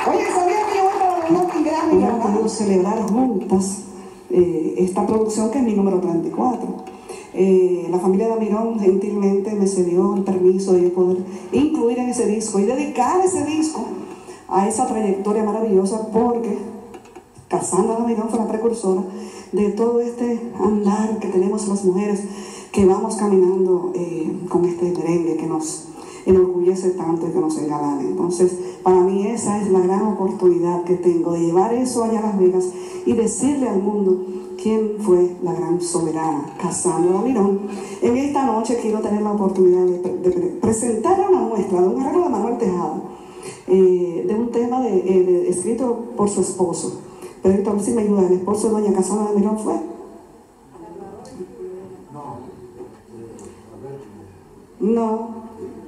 Oye, ¿sabían que yo voy para los Latin Grammy? Hemos podido celebrar juntas esta producción, que es mi número 34. La familia Damirón gentilmente me cedió el permiso de yo poder incluir en ese disco y dedicar ese disco a esa trayectoria maravillosa, porque Cassandra Damirón fue la precursora de todo este andar que tenemos las mujeres que vamos caminando con este merengue que nos enorgullece tanto y que nos engalana. Entonces, para mí esa es la gran oportunidad que tengo de llevar eso allá a Las Vegas y decirle al mundo quién fue la gran soberana Cassandra Damirón. En esta noche quiero tener la oportunidad de presentar una muestra de un arreglo de Manuel Tejada, de un tema escrito por su esposo. Pero a ver si me ayuda, el esposo de doña Cassandra Damirón fue. No.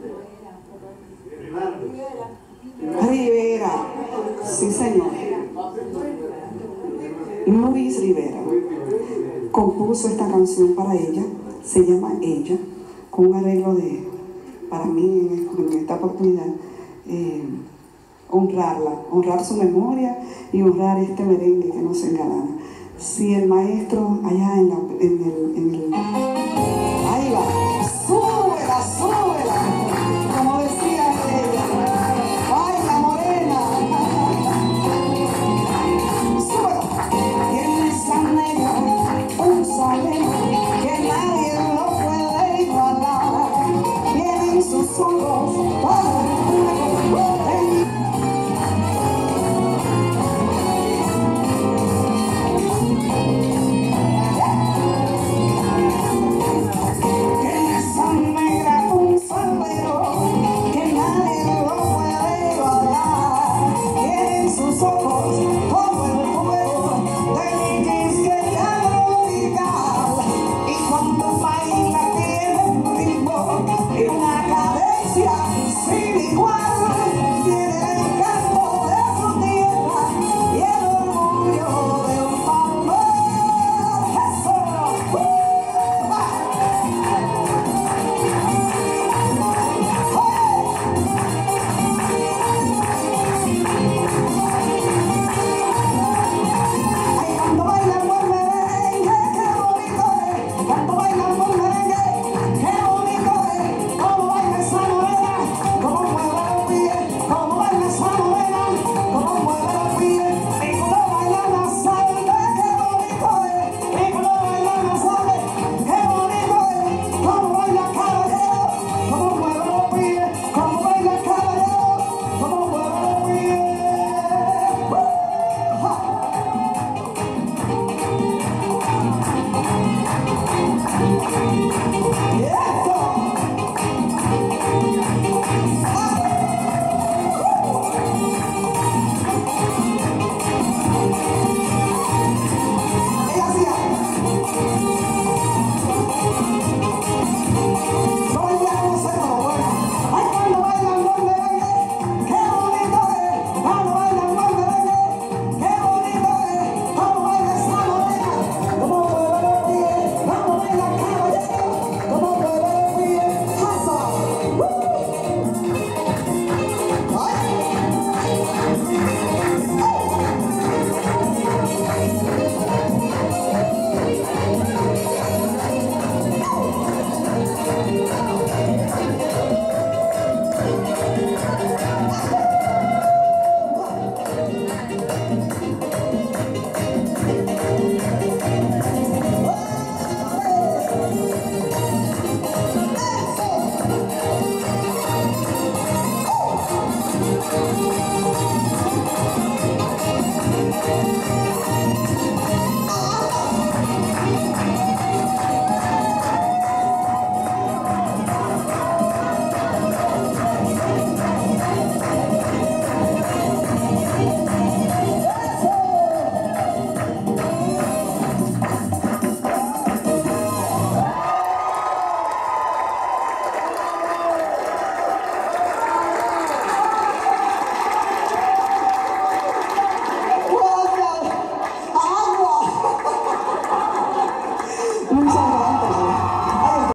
Rivera. Sí, señor. Luis Rivera compuso esta canción para ella, se llama Ella, con un arreglo para mí en esta oportunidad, honrar su memoria y honrar este merengue que nos engalana. Si el maestro allá en el ahí va, súbela, súbela, como decía ella, baila morena, súbela. Tiene esa negra, un salero que nadie lo puede igualar, tienen sus ojos todo el fuego.